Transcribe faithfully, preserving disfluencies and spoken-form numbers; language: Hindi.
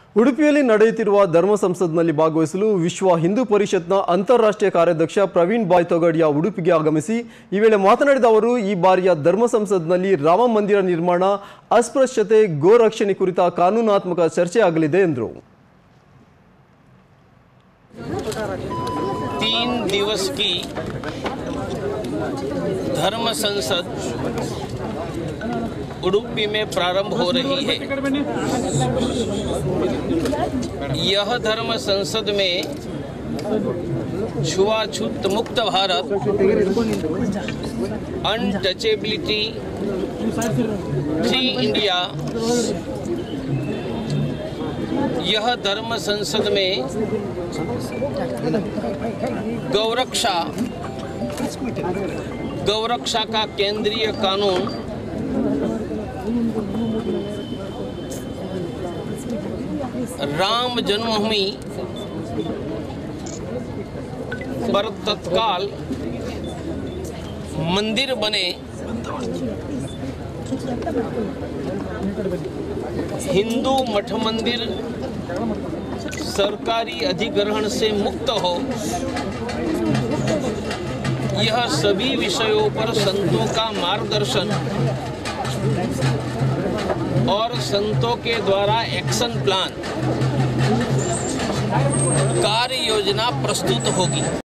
ಉಡುಪಿಯಲ್ಲಿ ನಡೆಯುತ್ತಿರುವ ಧರ್ಮ ಸಂಸತ್ನಲ್ಲಿ ಭಾಗವಹಿಸಲು ವಿಶ್ವ ಹಿಂದೂ ಪರಿಷತ್ನ ಅಂತಾರಾಷ್ಟ್ರೀಯ ಕಾರ್ಯಾಧ್ಯಕ್ಷ ಪ್ರವೀಣ್ ಬಾಯ್ ತೊಗಾಡಿಯಾ ಉಡುಪಿಗೆ ಆಗಮಿಸಿ ಈ ವೇಳೆ ಮಾತನಾಡಿದ ಅವರು ಈ ಬಾರಿಯ ಧರ್ಮ ಸಂಸತ್ನಲ್ಲಿ ರಾಮ ಮಂದಿರ ನಿರ್ಮಾಣ, ಅಸ್ಪೃಶ್ಯತೆ, ಗೋ ರಕ್ಷಣೆ ಕುರಿತ ಕಾನೂನಾತ್ಮಕ ಚರ್ಚೆ ಆಗಲಿದೆ ಎಂದರು। तीन दिवस की धर्म संसद उडुपी में प्रारंभ हो रही है। यह धर्म संसद में छुआछूत मुक्त भारत, अनटचेबिलिटी, फ्री इंडिया, यह धर्म संसद में गौरक्षा गौरक्षा का केंद्रीय कानून, राम जन्मभूमि पर तत्काल मंदिर बने, हिंदू मठ मंदिर सरकारी अधिग्रहण से मुक्त हो, यह सभी विषयों पर संतों का मार्गदर्शन और संतों के द्वारा एक्शन प्लान, कार्य योजना प्रस्तुत होगी।